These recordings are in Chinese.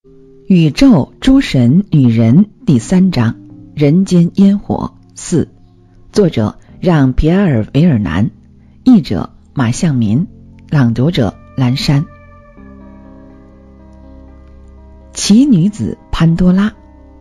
宇宙、诸神与人第3章，人间烟火4，作者让·皮埃尔·维尔南，译者马向民，朗读者蓝山。奇女子潘多拉。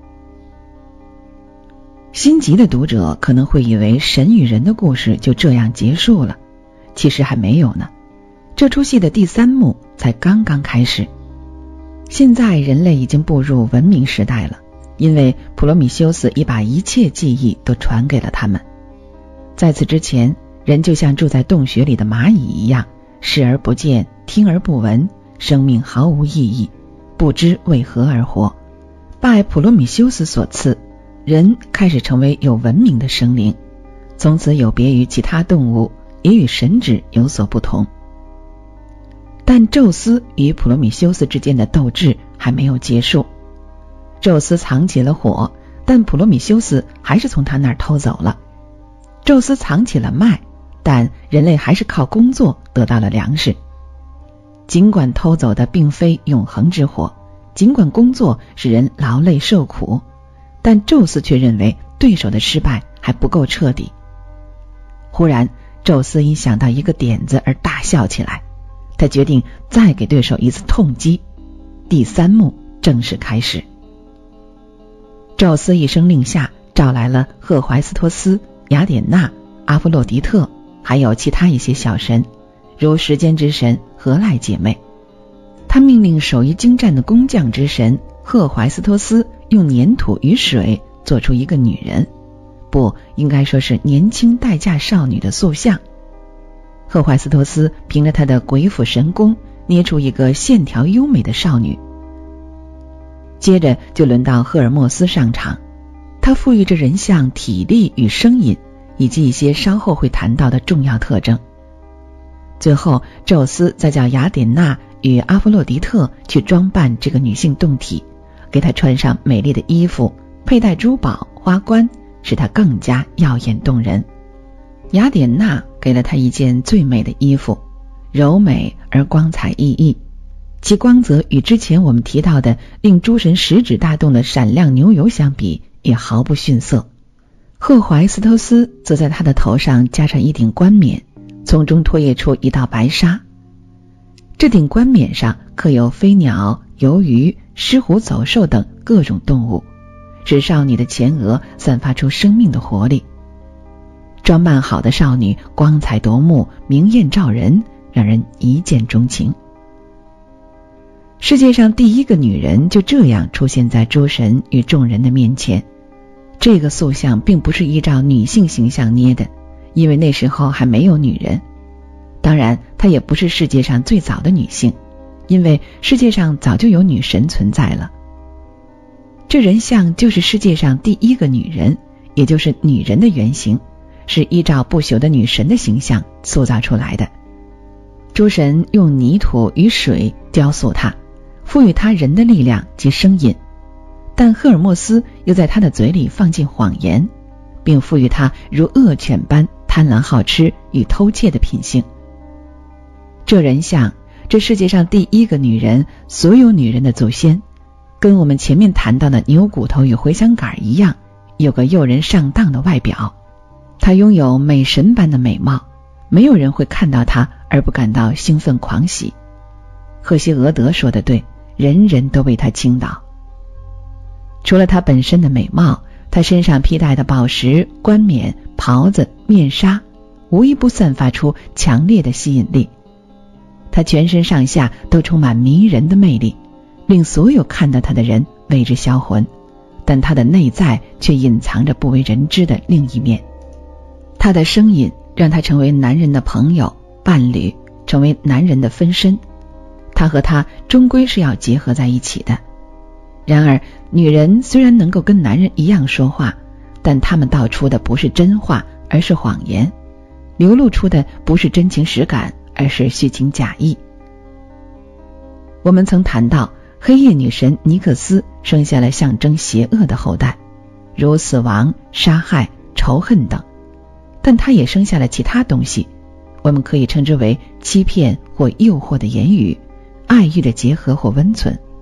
心急的读者可能会以为神与人的故事就这样结束了，其实还没有呢。这出戏的第3幕才刚刚开始。现在人类已经步入文明时代了，因为普罗米修斯已把一切记忆都传给了他们。在此之前，人就像住在洞穴里的蚂蚁一样，视而不见，听而不闻，生命毫无意义，不知为何而活。拜普罗米修斯所赐，人开始成为有文明的生灵，从此有别于其他动物，也与神祇有所不同。但宙斯与普罗米修斯之间的斗智还没有结束。宙斯藏起了火，但普罗米修斯还是从他那儿偷走了。宙斯藏起了麦，但人类还是靠工作得到了粮食。尽管偷走的并非永恒之火，尽管工作使人劳累受苦，但宙斯却认为对手的失败还不够彻底。忽然，宙斯一想到一个点子而大笑起来，他决定再给对手一次痛击。第3幕正式开始。宙斯一声令下，召来了赫淮斯托斯、雅典娜、阿弗洛狄特，还有其他一些小神，如时间之神荷赖姐妹。他命令手艺精湛的工匠之神赫淮斯托斯用粘土与水做出一个女人，不应该说是年轻待嫁少女的塑像。赫淮斯托斯凭着他的鬼斧神工捏出一个线条优美的少女。接着就轮到赫尔墨斯上场，他赋予着人像体力与声音，以及一些稍后会谈到的重要特征。最后宙斯再叫雅典娜与阿弗洛狄特去装扮这个女性动体，给她穿上美丽的衣服，佩戴珠宝花冠，使她更加耀眼动人。雅典娜给了她一件最美的衣服，柔美而光彩熠熠，其光泽与之前我们提到的令诸神食指大动的闪亮牛油相比也毫不逊色。赫淮斯托斯则在他的头上加上一顶冠冕，从中脱曳出一道白纱。这顶冠冕上刻有飞鸟、游鱼、狮虎走兽等各种动物，使少女的前额散发出生命的活力。装扮好的少女光彩夺目，明艳照人，让人一见钟情。世界上第一个女人就这样出现在诸神与众人的面前。这个塑像并不是依照女性形象捏的，因为那时候还没有女人。当然，她也不是世界上最早的女性，因为世界上早就有女神存在了。这人像就是世界上第一个女人，也就是女人的原型，是依照不朽的女神的形象塑造出来的。诸神用泥土与水雕塑她，赋予她人的力量及声音，但赫尔墨斯又在她的嘴里放进谎言，并赋予她如恶犬般贪婪好吃与偷窃的品性。这人像，这世界上第一个女人，所有女人的祖先，跟我们前面谈到的牛骨头与茴香杆一样，有个诱人上当的外表。她拥有美神般的美貌，没有人会看到她而不感到兴奋狂喜。赫西俄德说得对，人人都为她倾倒。除了她本身的美貌，她身上披戴的宝石、冠冕、袍子、面纱，无一不散发出强烈的吸引力。她全身上下都充满迷人的魅力，令所有看到她的人为之销魂，但她的内在却隐藏着不为人知的另一面。她的声音让她成为男人的朋友、伴侣，成为男人的分身。她和他终归是要结合在一起的。然而，女人虽然能够跟男人一样说话，但她们道出的不是真话，而是谎言，流露出的不是真情实感，而是虚情假意。我们曾谈到，黑夜女神尼克斯生下了象征邪恶的后代，如死亡、杀害、仇恨等，但她也生下了其他东西，我们可以称之为欺骗或诱惑的言语，爱欲的结合或温存。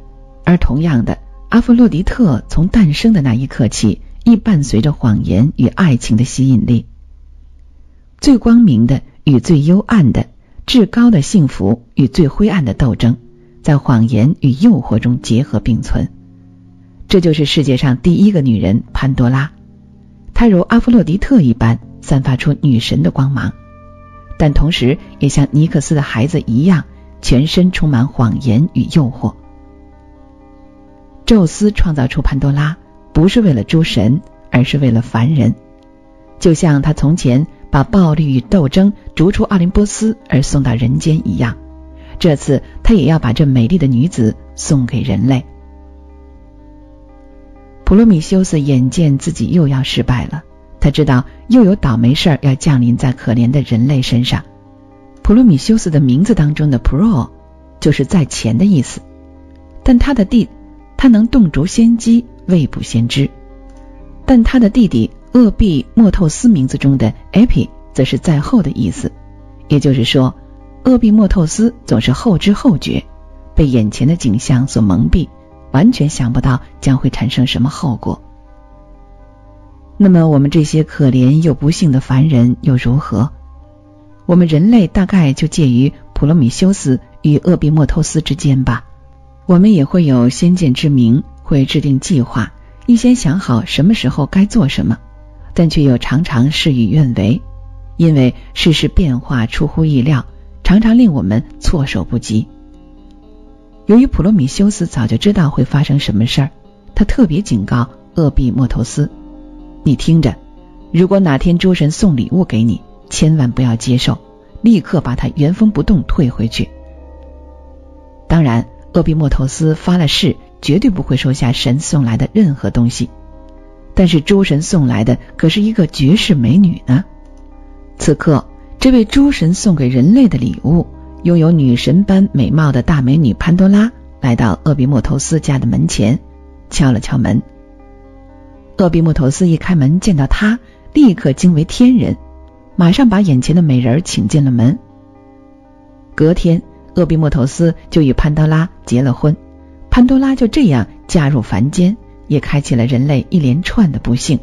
而同样的，阿弗洛狄特从诞生的那一刻起，亦伴随着谎言与爱情的吸引力。最光明的与最幽暗的，至高的幸福与最灰暗的斗争，在谎言与诱惑中结合并存。这就是世界上第一个女人潘多拉，她如阿弗洛狄特一般散发出女神的光芒，但同时也像尼克斯的孩子一样，全身充满谎言与诱惑。宙斯创造出潘多拉，不是为了诸神，而是为了凡人，就像他从前把暴力与斗争逐出奥林波斯而送到人间一样，这次他也要把这美丽的女子送给人类。普罗米修斯眼见自己又要失败了，他知道又有倒霉事要降临在可怜的人类身上。普罗米修斯的名字当中的 Pro 就是在前的意思，但他能洞烛先机，未卜先知。但他的弟弟厄庇墨透斯名字中的 Epi 则是在后的意思，也就是说，厄庇墨透斯总是后知后觉，被眼前的景象所蒙蔽，完全想不到将会产生什么后果。那么我们这些可怜又不幸的凡人又如何？我们人类大概就介于普罗米修斯与厄庇墨透斯之间吧。我们也会有先见之明，会制定计划，预先想好什么时候该做什么，但却又常常事与愿违，因为世事变化出乎意料，常常令我们措手不及。由于普罗米修斯早就知道会发生什么事儿，他特别警告厄庇墨透斯，你听着，如果哪天诸神送礼物给你，千万不要接受，立刻把它原封不动退回去。当然，厄庇墨透斯发了誓，绝对不会收下神送来的任何东西，但是诸神送来的可是一个绝世美女呢。此刻，这位诸神送给人类的礼物，拥有女神般美貌的大美女潘多拉来到厄庇墨透斯家的门前，敲了敲门。厄庇墨透斯一开门见到她，立刻惊为天人，马上把眼前的美人请进了门。隔天，厄庇墨透斯就与潘多拉结了婚，潘多拉就这样嫁入凡间，也开启了人类一连串的不幸。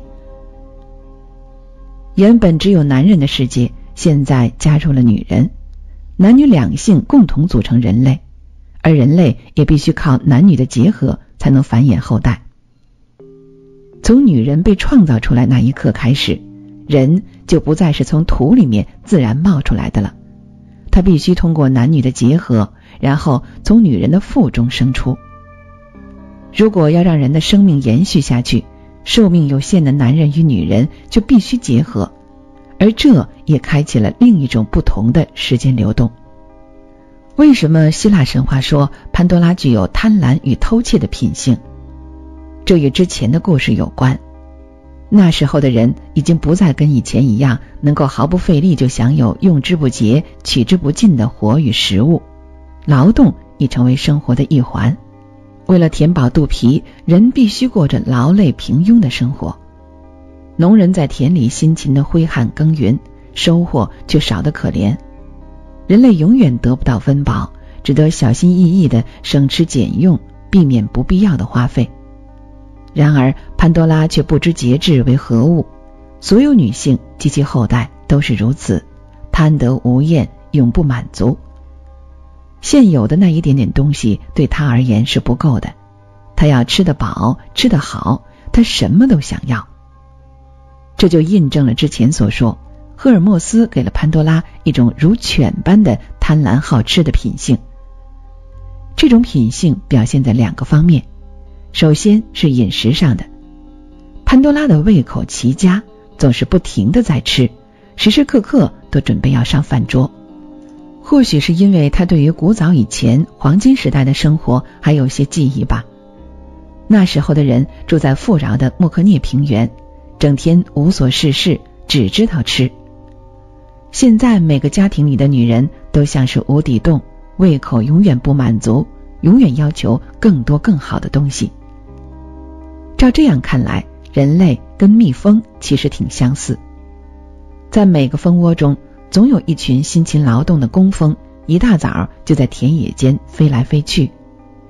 原本只有男人的世界，现在加入了女人，男女两性共同组成人类，而人类也必须靠男女的结合才能繁衍后代。从女人被创造出来那一刻开始，人就不再是从土里面自然冒出来的了，他必须通过男女的结合，然后从女人的腹中生出。如果要让人的生命延续下去，寿命有限的男人与女人就必须结合，而这也开启了另一种不同的时间流动。为什么希腊神话说潘多拉具有贪婪与偷窃的品性？这与之前的故事有关。那时候的人已经不再跟以前一样能够毫不费力就享有用之不竭取之不尽的活与食物，劳动已成为生活的一环。为了填饱肚皮，人必须过着劳累平庸的生活。农人在田里辛勤地挥汗耕耘，收获却少得可怜。人类永远得不到温饱，只得小心翼翼地省吃俭用，避免不必要的花费。然而潘多拉却不知节制为何物，所有女性及其后代都是如此，贪得无厌，永不满足。现有的那一点点东西对她而言是不够的，她要吃得饱，吃得好，她什么都想要。这就印证了之前所说，赫尔墨斯给了潘多拉一种如犬般的贪婪好吃的品性。这种品性表现在两个方面，首先是饮食上的。潘多拉的胃口奇佳，总是不停地在吃，时时刻刻都准备要上饭桌。或许是因为他对于古早以前黄金时代的生活还有些记忆吧。那时候的人住在富饶的穆克涅平原，整天无所事事，只知道吃。现在每个家庭里的女人都像是无底洞，胃口永远不满足，永远要求更多更好的东西。照这样看来，人类跟蜜蜂其实挺相似。在每个蜂窝中，总有一群辛勤劳动的工蜂，一大早就在田野间飞来飞去，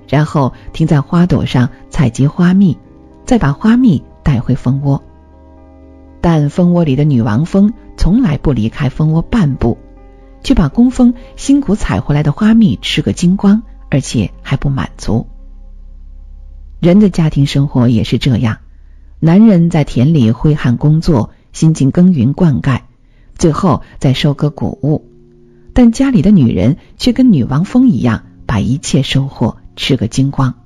然后停在花朵上采集花蜜，再把花蜜带回蜂窝。但蜂窝里的女王蜂从来不离开蜂窝半步，却把工蜂辛苦采回来的花蜜吃个精光，而且还不满足。人的家庭生活也是这样，男人在田里挥汗工作，辛勤耕耘灌溉，最后再收割谷物，但家里的女人却跟女王蜂一样，把一切收获吃个精光。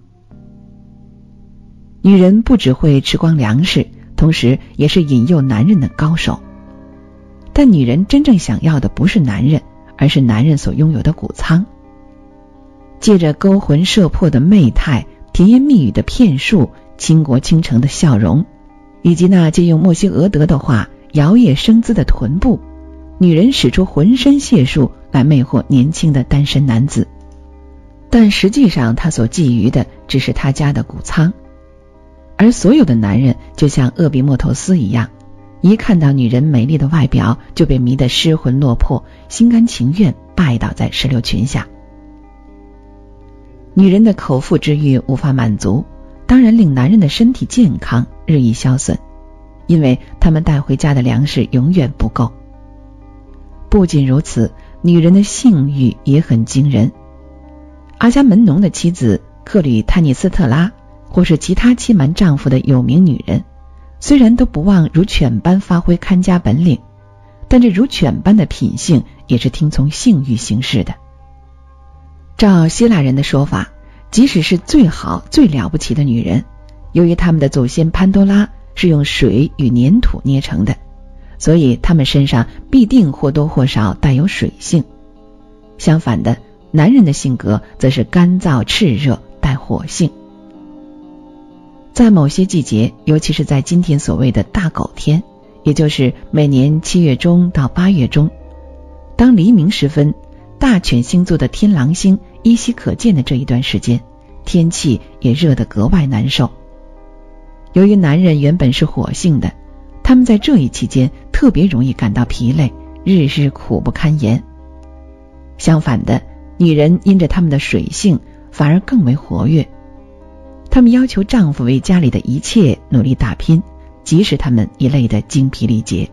女人不只会吃光粮食，同时也是引诱男人的高手。但女人真正想要的不是男人，而是男人所拥有的谷仓。借着勾魂摄魄的媚态，甜言蜜语的骗术，倾国倾城的笑容，以及那借用墨西俄德的话摇曳生姿的臀部，女人使出浑身解数来魅惑年轻的单身男子。但实际上她所觊觎的只是她家的谷仓。而所有的男人就像厄比莫托斯一样，一看到女人美丽的外表就被迷得失魂落魄，心甘情愿拜倒在石榴裙下。女人的口腹之欲无法满足，当然令男人的身体健康日益消损，因为他们带回家的粮食永远不够。不仅如此，女人的性欲也很惊人。阿伽门农的妻子克吕泰尼斯特拉，或是其他欺瞒丈夫的有名女人，虽然都不忘如犬般发挥看家本领，但这如犬般的品性也是听从性欲行事的。照希腊人的说法，即使是最好最了不起的女人，由于他们的祖先潘多拉是用水与粘土捏成的，所以他们身上必定或多或少带有水性。相反的，男人的性格则是干燥炽热，带火性。在某些季节，尤其是在今天所谓的大狗天，也就是每年7月中到8月中，当黎明时分，大犬星座的天狼星依稀可见的这一段时间，天气也热得格外难受。由于男人原本是火性的，他们在这一期间特别容易感到疲累，日日苦不堪言。相反的，女人因着他们的水性反而更为活跃，她们要求丈夫为家里的一切努力打拼，即使他们已累得精疲力竭。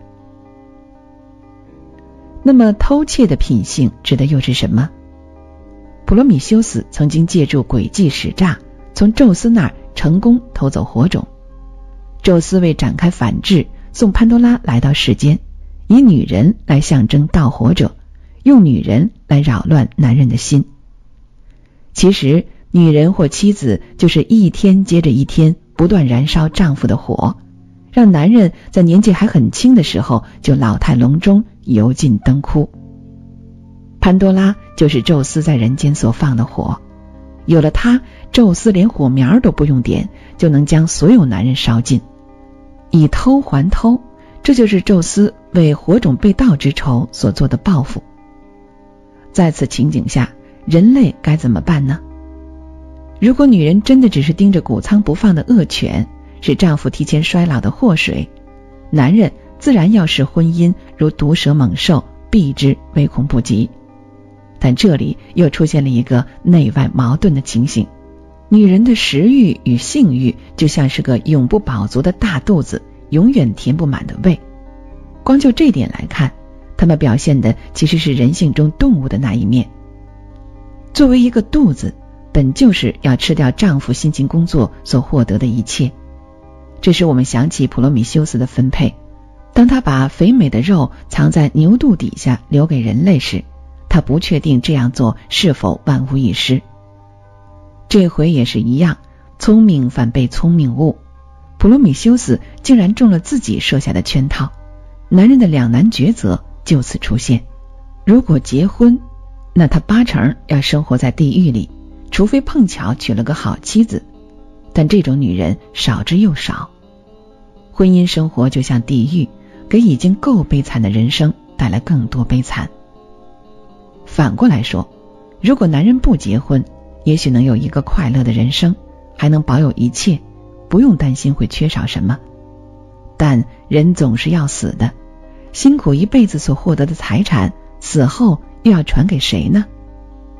那么偷窃的品性指的又是什么？普罗米修斯曾经借助诡计使诈，从宙斯那儿成功偷走火种。宙斯为展开反制，送潘多拉来到世间，以女人来象征盗火者，用女人来扰乱男人的心。其实女人或妻子就是一天接着一天不断燃烧丈夫的火，让男人在年纪还很轻的时候就老态龙钟，油尽灯枯。潘多拉就是宙斯在人间所放的火，有了它，宙斯连火苗都不用点，就能将所有男人烧尽。以偷还偷，这就是宙斯为火种被盗之仇所做的报复。在此情景下，人类该怎么办呢？如果女人真的只是盯着谷仓不放的恶犬，是丈夫提前衰老的祸水，男人自然要视婚姻如毒蛇猛兽，避之唯恐不及。但这里又出现了一个内外矛盾的情形，女人的食欲与性欲就像是个永不饱足的大肚子，永远填不满的胃。光就这点来看，她们表现的其实是人性中动物的那一面。作为一个肚子，本就是要吃掉丈夫辛勤工作所获得的一切。这使我们想起普罗米修斯的分配，当他把肥美的肉藏在牛肚底下留给人类时，他不确定这样做是否万无一失。这回也是一样，聪明反被聪明误，普罗米修斯竟然中了自己设下的圈套，男人的两难抉择就此出现。如果结婚，那他八成要生活在地狱里，除非碰巧娶了个好妻子，但这种女人少之又少。婚姻生活就像地狱，给已经够悲惨的人生带来更多悲惨。反过来说，如果男人不结婚，也许能有一个快乐的人生，还能保有一切，不用担心会缺少什么。但人总是要死的，辛苦一辈子所获得的财产，死后又要传给谁呢？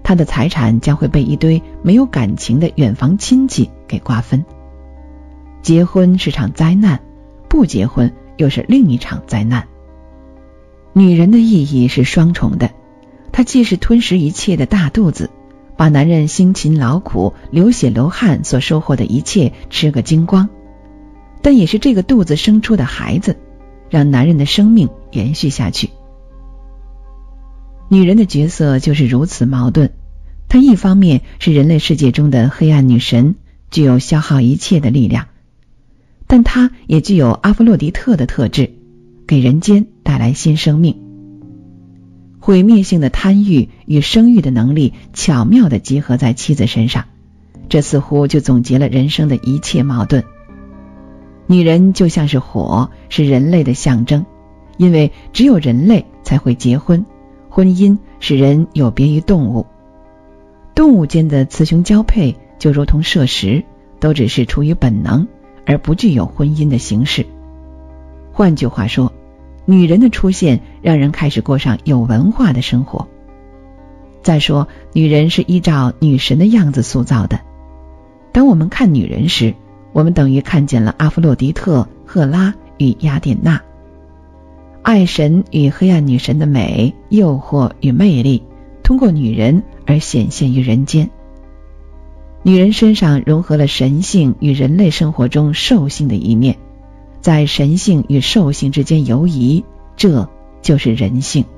他的财产将会被一堆没有感情的远房亲戚给瓜分。结婚是场灾难，不结婚又是另一场灾难。女人的意义是双重的，她既是吞噬一切的大肚子，把男人辛勤劳苦流血流汗所收获的一切吃个精光，但也是这个肚子生出的孩子，让男人的生命延续下去。女人的角色就是如此矛盾，她一方面是人类世界中的黑暗女神，具有消耗一切的力量，但她也具有阿弗洛狄特的特质，给人间带来新生命。毁灭性的贪欲与生育的能力巧妙地结合在妻子身上，这似乎就总结了人生的一切矛盾。女人就像是火，是人类的象征，因为只有人类才会结婚，婚姻使人有别于动物。动物间的雌雄交配就如同摄食，都只是出于本能，而不具有婚姻的形式。换句话说，女人的出现让人开始过上有文化的生活。再说，女人是依照女神的样子塑造的。当我们看女人时，我们等于看见了阿弗洛狄特、赫拉与雅典娜。爱神与黑暗女神的美、诱惑与魅力，通过女人而显现于人间。女人身上融合了神性与人类生活中兽性的一面，在神性与兽性之间游移，这就是人性。